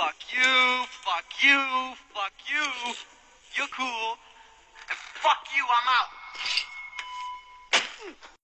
fuck you, fuck you, fuck you. You're cool. And fuck you, I'm out.